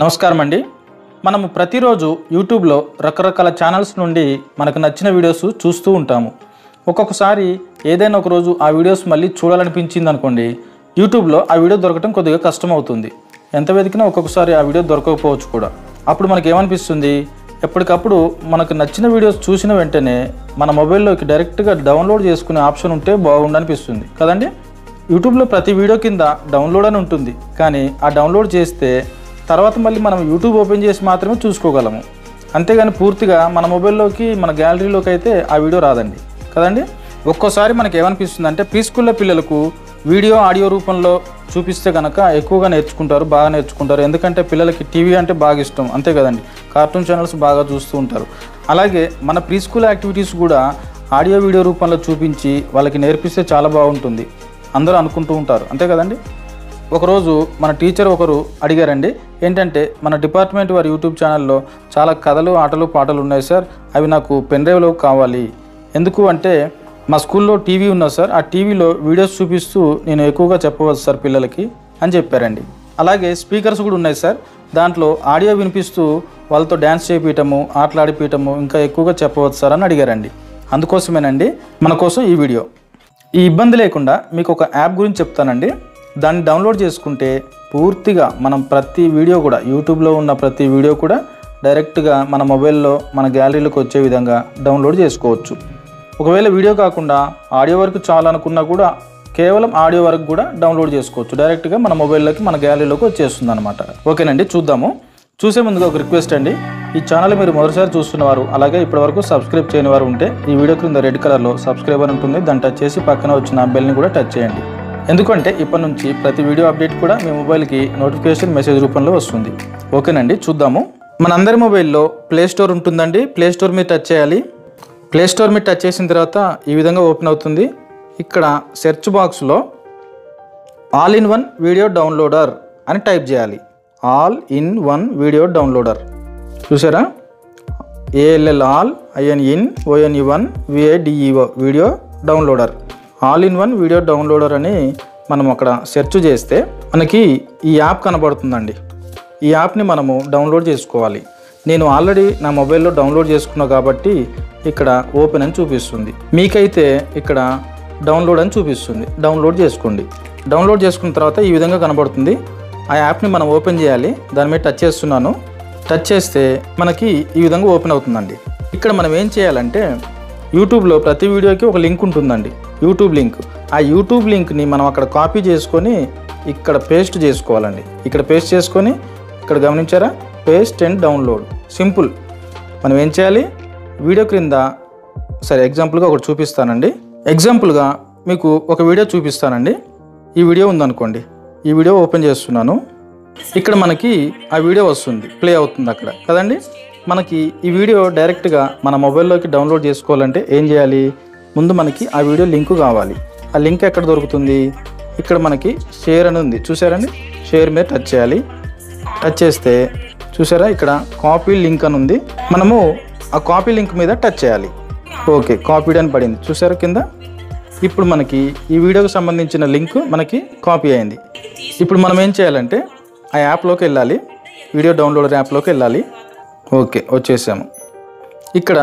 నమస్కారం అండి. మనము ప్రతిరోజు యూట్యూబ్లో రకరకాల ఛానల్స్ నుండి మనకు నచ్చిన వీడియోస్ చూస్తూ ఉంటాము. ఒక్కొక్కసారి ఏదైనా ఒక రోజు ఆ వీడియోస్ మళ్ళీ చూడాలనిపించింది అనుకోండి, యూట్యూబ్లో ఆ వీడియో దొరకడం కొద్దిగా కష్టం అవుతుంది. ఎంత వెతికినా ఒక్కొక్కసారి ఆ వీడియో దొరకకపోవచ్చు కూడా. అప్పుడు మనకి ఏమనిపిస్తుంది, ఎప్పటికప్పుడు మనకు నచ్చిన వీడియోస్ చూసిన వెంటనే మన మొబైల్లోకి డైరెక్ట్గా డౌన్లోడ్ చేసుకునే ఆప్షన్ ఉంటే బాగుండనిపిస్తుంది కదండి. యూట్యూబ్లో ప్రతి వీడియో కింద డౌన్లోడ్ అని ఉంటుంది, కానీ ఆ డౌన్లోడ్ చేస్తే తర్వాత మళ్ళీ మనం యూట్యూబ్ ఓపెన్ చేసి మాత్రమే చూసుకోగలము. అంతేగాని పూర్తిగా మన మొబైల్లోకి మన గ్యాలరీలోకి అయితే ఆ వీడియో రాదండి కదండి. ఒక్కోసారి మనకి ఏమనిపిస్తుంది అంటే, ప్రీ స్కూల్లో పిల్లలకు వీడియో ఆడియో రూపంలో చూపిస్తే కనుక ఎక్కువగా నేర్చుకుంటారు, బాగా నేర్చుకుంటారు. ఎందుకంటే పిల్లలకి టీవీ అంటే బాగా ఇష్టం, అంతే కదండి. కార్టూన్ ఛానల్స్ బాగా చూస్తూ ఉంటారు. అలాగే మన ప్రీ స్కూల్ యాక్టివిటీస్ కూడా ఆడియో వీడియో రూపంలో చూపించి వాళ్ళకి నేర్పిస్తే చాలా బాగుంటుంది అందరూ అనుకుంటూ ఉంటారు, అంతే కదండి. ఒకరోజు మన టీచర్ ఒకరు అడిగారండి, ఏంటంటే మన డిపార్ట్మెంట్ వారి యూట్యూబ్ ఛానల్లో చాలా కథలు, ఆటలు, పాటలు ఉన్నాయి సార్, అవి నాకు పెన్ డ్రైవ్లో కావాలి. ఎందుకు అంటే మా స్కూల్లో టీవీ ఉన్నది సార్, ఆ టీవీలో వీడియోస్ చూపిస్తూ నేను ఎక్కువగా చెప్పవచ్చు సార్ పిల్లలకి అని చెప్పారండి. అలాగే స్పీకర్స్ కూడా ఉన్నాయి సార్, దాంట్లో ఆడియో వినిపిస్తూ వాళ్ళతో డ్యాన్స్ చేయించటము, ఆటలాడిపించటము ఇంకా ఎక్కువగా చెప్పవచ్చు సార్ అని అడిగారండి. అందుకోసమేనండి మన కోసం ఈ వీడియో. ఈ ఇబ్బంది లేకుండా మీకు ఒక యాప్ గురించి చెప్తానండి. దాన్ని డౌన్లోడ్ చేసుకుంటే పూర్తిగా మనం ప్రతి వీడియో కూడా, యూట్యూబ్లో ఉన్న ప్రతి వీడియో కూడా డైరెక్ట్గా మన మొబైల్లో మన గ్యాలరీలోకి వచ్చే విధంగా డౌన్లోడ్ చేసుకోవచ్చు. ఒకవేళ వీడియో కాకుండా ఆడియో వరకు చాలనుకున్నా కూడా కేవలం ఆడియో వరకు కూడా డౌన్లోడ్ చేసుకోవచ్చు. డైరెక్ట్గా మన మొబైల్లోకి మన గ్యాలరీలోకి వచ్చేస్తుంది అనమాట. ఓకేనండి, చూద్దాము. చూసే ముందుగా ఒక రిక్వెస్ట్ అండి, ఈ ఛానల్ మీరు మొదటిసారి చూస్తున్నవారు, అలాగే ఇప్పటివరకు సబ్స్క్రైబ్ చేయని వారు ఉంటే ఈ వీడియో క్రింద రెడ్ కలర్లో సబ్స్క్రైబర్ ఉంటుంది, దాన్ని టచ్ చేసి పక్కన వచ్చిన బెల్ని కూడా టచ్ చేయండి. ఎందుకంటే ఇప్పటి నుంచి ప్రతి వీడియో అప్డేట్ కూడా మీ మొబైల్కి నోటిఫికేషన్ మెసేజ్ రూపంలో వస్తుంది. ఓకేనండి, చూద్దాము. మనందరి మొబైల్లో ప్లే స్టోర్ ఉంటుందండి. ప్లే స్టోర్ మీద టచ్ చేయాలి. ప్లే స్టోర్ మీద టచ్ చేసిన తర్వాత ఈ విధంగా ఓపెన్ అవుతుంది. ఇక్కడ సెర్చ్ బాక్స్లో all in one video downloader అని టైప్ చేయాలి. All in one video downloader, చూసారా? ALL all IN ONE1 VADEO video downloader, all in one video downloader అని మనం అక్కడ సెర్చ్ చేస్తే మనకి ఈ యాప్ కనబడుతుందండి. ఈ యాప్ని మనము డౌన్లోడ్ చేసుకోవాలి. నేను ఆల్రెడీ నా మొబైల్లో డౌన్లోడ్ చేసుకున్నా కాబట్టి ఇక్కడ ఓపెన్ అని చూపిస్తుంది. మీకైతే ఇక్కడ డౌన్లోడ్ అని చూపిస్తుంది. డౌన్లోడ్ చేసుకోండి. డౌన్లోడ్ చేసుకున్న తర్వాత ఈ విధంగా కనబడుతుంది. ఆ యాప్ని మనం ఓపెన్ చేయాలి. దాని మీద టచ్ చేస్తున్నాను. టచ్ చేస్తే మనకి ఈ విధంగా ఓపెన్ అవుతుందండి. ఇక్కడ మనం ఏం చేయాలంటే, యూట్యూబ్లో ప్రతి వీడియోకి ఒక లింక్ ఉంటుందండి, యూట్యూబ్ లింక్. ఆ యూట్యూబ్ లింక్ని మనం అక్కడ కాపీ చేసుకొని ఇక్కడ పేస్ట్ చేసుకోవాలండి. ఇక్కడ పేస్ట్ చేసుకొని ఇక్కడ గమనించారా, పేస్ట్ అండ్ డౌన్లోడ్, సింపుల్. మనం ఏం చేయాలి, వీడియో క్రింద సరే ఎగ్జాంపుల్గా ఒకటి చూపిస్తానండి. ఎగ్జాంపుల్గా మీకు ఒక వీడియో చూపిస్తానండి. ఈ వీడియో ఉందనుకోండి, ఈ వీడియో ఓపెన్ చేస్తున్నాను. ఇక్కడ మనకి ఆ వీడియో వస్తుంది, ప్లే అవుతుంది అక్కడ కదండి. మనకి ఈ వీడియో డైరెక్ట్గా మన మొబైల్లోకి డౌన్లోడ్ చేసుకోవాలంటే ఏం చేయాలి, ముందు మనకి ఆ వీడియో లింక్ కావాలి. ఆ లింక్ ఎక్కడ దొరుకుతుంది, ఇక్కడ మనకి షేర్ అని ఉంది, చూసారండి. షేర్ మీద టచ్ చేయాలి. టచ్ చేస్తే చూసారా, ఇక్కడ కాపీ లింక్ అని ఉంది. మనము ఆ కాపీ లింక్ మీద టచ్ చేయాలి. ఓకే, కాపీడ్ అని పడింది, చూసారా కింద. ఇప్పుడు మనకి ఈ వీడియోకి సంబంధించిన లింక్ మనకి కాపీ అయింది. ఇప్పుడు మనం ఏం చేయాలంటే ఆ యాప్లోకి వెళ్ళాలి, వీడియో డౌన్లోడర్ యాప్లోకి వెళ్ళాలి. ఓకే, వచ్చేసాము. ఇక్కడ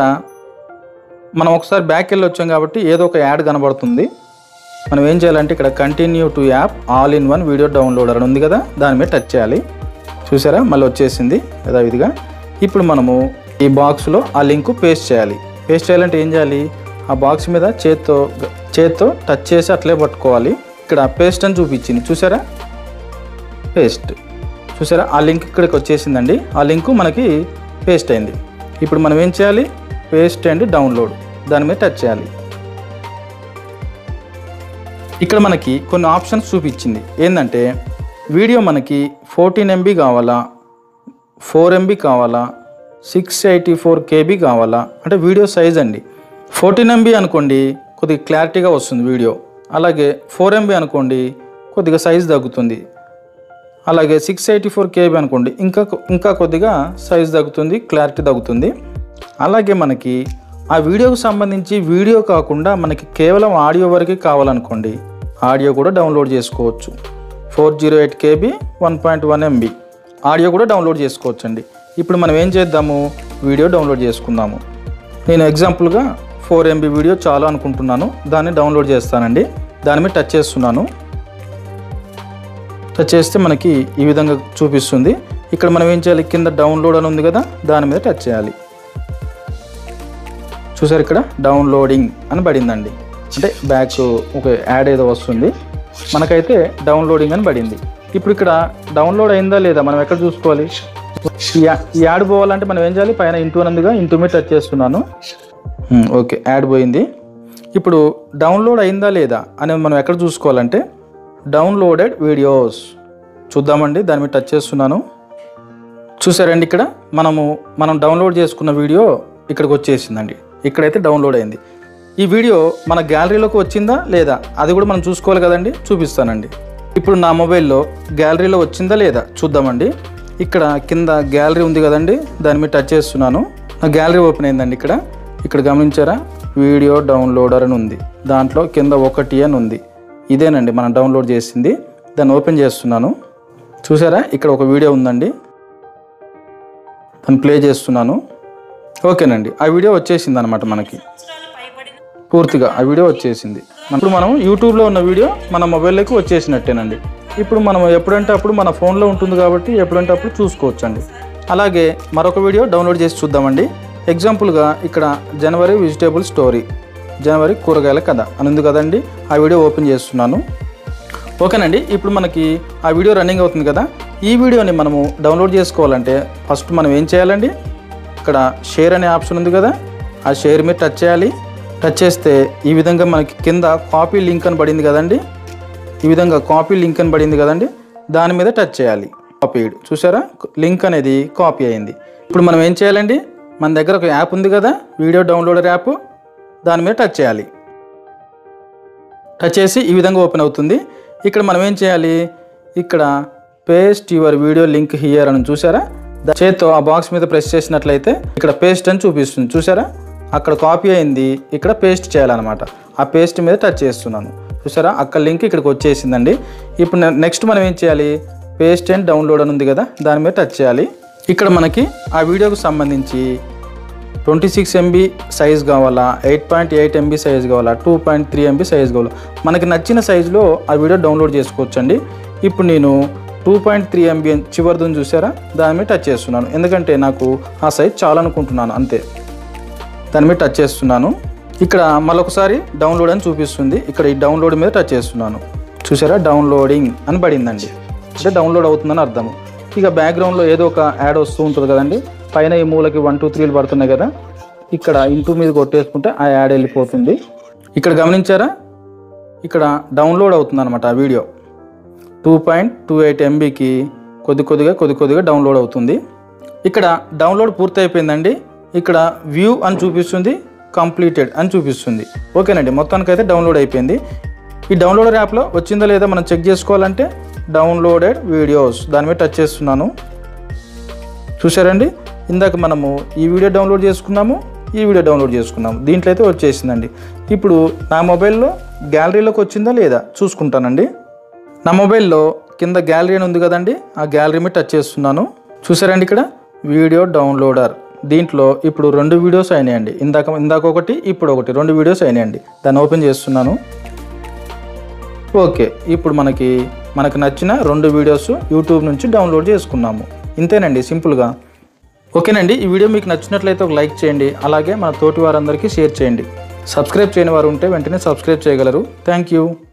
మనం ఒకసారి బ్యాక్ వెళ్ళి వచ్చాం కాబట్టి ఏదో ఒక యాడ్ కనబడుతుంది. మనం ఏం చేయాలంటే ఇక్కడ continue to app all in one video downloader అని ఉంది కదా, దాని మీద టచ్ చేయాలి. చూసారా, మళ్ళీ వచ్చేసింది యథావిధిగా. ఇప్పుడు మనము ఈ బాక్స్లో ఆ లింక్ పేస్ట్ చేయాలి. పేస్ట్ చేయాలంటే ఏం చేయాలి, ఆ బాక్స్ మీద చేత్తో టచ్ చేసి అట్లే పట్టుకోవాలి. ఇక్కడ పేస్ట్ అని చూపించింది, చూసారా, పేస్ట్. చూసారా, ఆ లింక్ ఇక్కడికి వచ్చేసిందండి. ఆ లింకు మనకి పేస్ట్ అయింది. ఇప్పుడు మనం ఏం చేయాలి, పేస్ట్ అండ్ డౌన్లోడ్, దాని మీద టచ్ చేయాలి. ఇక్కడ మనకి కొన్ని ఆప్షన్స్ చూపించింది. ఏంటంటే వీడియో మనకి 14 MB కావాలా, 4 MB కావాలా, 684 KB కావాలా, అంటే వీడియో సైజ్ అండి. 14 MB అనుకోండి కొద్దిగా క్లారిటీగా వస్తుంది వీడియో. అలాగే 4 MB అనుకోండి కొద్దిగా సైజ్ తగ్గుతుంది. అలాగే 684 KB అనుకోండి ఇంకా కొద్దిగా సైజ్ తగ్గుతుంది, క్లారిటీ తగ్గుతుంది. అలాగే మనకి ఆ వీడియోకి సంబంధించి వీడియో కాకుండా మనకి కేవలం ఆడియో వరకే కావాలనుకోండి, ఆడియో కూడా డౌన్లోడ్ చేసుకోవచ్చు. 408 KB 1.1 MB ఆడియో కూడా డౌన్లోడ్ చేసుకోవచ్చండి. ఇప్పుడు మనం ఏం చేద్దాము, వీడియో డౌన్లోడ్ చేసుకుందాము. నేను ఎగ్జాంపుల్గా 4 MB వీడియో చాలు అనుకుంటున్నాను, దాన్ని డౌన్లోడ్ చేస్తానండి. దాని మీద టచ్ చేస్తున్నాను. టచ్ చేస్తే మనకి ఈ విధంగా చూపిస్తుంది. ఇక్కడ మనం ఏం చేయాలి, కింద డౌన్లోడ్ అని ఉంది కదా, దాని మీద టచ్ చేయాలి. చూసారు, ఇక్కడ డౌన్లోడింగ్ అని పడిందండి. అంటే బ్యాక్ ఒక యాడ్ ఏదో వస్తుంది, మనకైతే డౌన్లోడింగ్ అని పడింది. ఇప్పుడు ఇక్కడ డౌన్లోడ్ అయిందా లేదా మనం ఎక్కడ చూసుకోవాలి? ఈ యాడ్ పోవాలంటే మనం ఏం చేయాలి, పైన ఇంటూ అనందుగా ఇంటూ మీద టచ్ చేస్తున్నాను. ఓకే, యాడ్ పోయింది. ఇప్పుడు డౌన్లోడ్ అయిందా లేదా అనేది మనం ఎక్కడ చూసుకోవాలంటే డౌన్లోడెడ్ వీడియోస్ చూద్దామండి. దాని మీద టచ్ చేస్తున్నాను. చూసారండి, ఇక్కడ మనం డౌన్లోడ్ చేసుకున్న వీడియో ఇక్కడికి వచ్చేసిందండి. ఇక్కడైతే డౌన్లోడ్ అయింది. ఈ వీడియో మన గ్యాలరీలోకి వచ్చిందా లేదా అది కూడా మనం చూసుకోవాలి కదండి, చూపిస్తానండి. ఇప్పుడు నా మొబైల్లో గ్యాలరీలో వచ్చిందా లేదా చూద్దామండి. ఇక్కడ కింద గ్యాలరీ ఉంది కదండి, దాని మీద టచ్ చేస్తున్నాను. నా గ్యాలరీ ఓపెన్ అయిందండి. ఇక్కడ గమనించారా, వీడియో డౌన్లోడర్ అని ఉంది. దాంట్లో కింద 1 అని ఉంది. ఇదేనండి మనం డౌన్లోడ్ చేసింది. దాన్ని ఓపెన్ చేస్తున్నాను. చూసారా, ఇక్కడ ఒక వీడియో ఉందండి, దాన్ని ప్లే చేస్తున్నాను. ఓకేనండి, ఆ వీడియో వచ్చేసింది అనమాట. మనకి పూర్తిగా ఆ వీడియో వచ్చేసింది. ఇప్పుడు మనం యూట్యూబ్లో ఉన్న వీడియో మన మొబైల్లోకి వచ్చేసినట్టేనండి. ఇప్పుడు మనం ఎప్పుడంటే అప్పుడు మన ఫోన్లో ఉంటుంది కాబట్టి ఎప్పుడంటే అప్పుడు చూసుకోవచ్చండి. అలాగే మరొక వీడియో డౌన్లోడ్ చేసి చూద్దామండి. ఎగ్జాంపుల్గా ఇక్కడ జనవరి వెజిటేబుల్ స్టోరీ, జనవరి కూరగాయల కథ అని ఉంది కదండి, ఆ వీడియో ఓపెన్ చేస్తున్నాను. ఓకేనండి, ఇప్పుడు మనకి ఆ వీడియో రన్నింగ్ అవుతుంది కదా. ఈ వీడియోని మనము డౌన్లోడ్ చేసుకోవాలంటే ఫస్ట్ మనం ఏం చేయాలండి, ఇక్కడ షేర్ అనే ఆప్షన్ ఉంది కదా, ఆ షేర్ మీద టచ్ చేయాలి. టచ్ చేస్తే ఈ విధంగా మనకి కింద కాపీ లింక్ అని పడింది కదండి, ఈ విధంగా కాపీ లింక్ అని పడింది కదండి, దాని మీద టచ్ చేయాలి. కాపీడ్, చూసారా, లింక్ అనేది కాపీ అయింది. ఇప్పుడు మనం ఏం చేయాలండి, మన దగ్గర ఒక యాప్ ఉంది కదా, వీడియో డౌన్లోడర్ యాప్, దాని మీద టచ్ చేయాలి. టచ్ చేసి ఈ విధంగా ఓపెన్ అవుతుంది. ఇక్కడ మనం ఏం చేయాలి, ఇక్కడ paste your video link here అని చూసారా, చేత్తో ఆ బాక్స్ మీద ప్రెస్ చేసినట్లయితే ఇక్కడ పేస్ట్ అని చూపిస్తుంది. చూసారా, అక్కడ కాపీ అయింది, ఇక్కడ పేస్ట్ చేయాలన్నమాట. ఆ పేస్ట్ మీద టచ్ చేస్తున్నాను. చూసారా, అక్కడ లింక్ ఇక్కడికి వచ్చేసిందండి. ఇప్పుడు నెక్స్ట్ మనం ఏం చేయాలి, పేస్ట్ అండ్ డౌన్లోడ్ అని ఉంది కదా, దాని మీద టచ్ చేయాలి. ఇక్కడ మనకి ఆ వీడియోకి సంబంధించి 26 MB సైజ్ కావాలా, 8.8 MB సైజ్ కావాలా, 2.3 MB సైజ్ కావాలా, మనకి నచ్చిన సైజులో ఆ వీడియో డౌన్లోడ్ చేసుకోవచ్చండి. ఇప్పుడు నేను 2.3 MB చివరిదని చూసారా, దాని మీద టచ్ చేస్తున్నాను. ఎందుకంటే నాకు ఆ సైజ్ చాలనుకుంటున్నాను, అంతే. దాని మీద టచ్ చేస్తున్నాను. ఇక్కడ మరొకసారి డౌన్లోడ్ అని చూపిస్తుంది. ఇక్కడ ఈ డౌన్లోడ్ మీద టచ్ చేస్తున్నాను. చూసారా, డౌన్లోడింగ్ అని పడిందండి, అంటే డౌన్లోడ్ అవుతుందని అర్థము. ఇక బ్యాక్గ్రౌండ్లో ఏదో ఒక యాడ్ వస్తూ ఉంటుంది కదండి, పైన ఈ మూలకి 1 2 3 పడుతున్నాయి కదా, ఇక్కడ ఇంటూ మీద కొట్టేసుకుంటే ఆ యాడ్ వెళ్ళిపోతుంది. ఇక్కడ గమనించారా, ఇక్కడ డౌన్లోడ్ అవుతుంది అనమాట ఆ వీడియో. 2.28 MBకి కొద్దిగా డౌన్లోడ్ అవుతుంది. ఇక్కడ డౌన్లోడ్ పూర్తి అయిపోయిందండి. ఇక్కడ వ్యూ అని చూపిస్తుంది, కంప్లీటెడ్ అని చూపిస్తుంది. ఓకేనండి, మొత్తానికైతే డౌన్లోడ్ అయిపోయింది. ఈ డౌన్లోడర్ యాప్లో వచ్చిందా లేదా మనం చెక్ చేసుకోవాలంటే డౌన్లోడెడ్ వీడియోస్ దాని మీద టచ్ చేస్తున్నాను. చూసారండి, ఇందాక మనము ఈ వీడియో డౌన్లోడ్ చేసుకున్నాము, ఈ వీడియో డౌన్లోడ్ చేసుకున్నాము, దీంట్లో అయితే వచ్చేసిందండి. ఇప్పుడు నా మొబైల్లో గ్యాలరీలోకి వచ్చిందా లేదా చూసుకుంటానండి. నా మొబైల్లో కింద గ్యాలరీ అని ఉంది కదండి, ఆ గ్యాలరీ మీద టచ్ చేస్తున్నాను. చూసారండి, ఇక్కడ వీడియో డౌన్లోడర్, దీంట్లో ఇప్పుడు 2 వీడియోస్ అయినాయండి. ఇందాక ఒకటి, ఇప్పుడు ఒకటి, 2 వీడియోస్ అయినాయండి. దాన్ని ఓపెన్ చేస్తున్నాను. ఓకే, ఇప్పుడు మనకు నచ్చిన 2 వీడియోస్ యూట్యూబ్ నుంచి డౌన్లోడ్ చేసుకున్నాము. ఇంతేనండి, సింపుల్గా. ఓకేనండి, ఈ వీడియో మీకు నచ్చినట్లయితే ఒక లైక్ చేయండి. అలాగే మన తోటి వారందరికీ షేర్ చేయండి. సబ్స్క్రైబ్ చేయని వారు ఉంటే వెంటనే సబ్స్క్రైబ్ చేయగలరు. Thank you.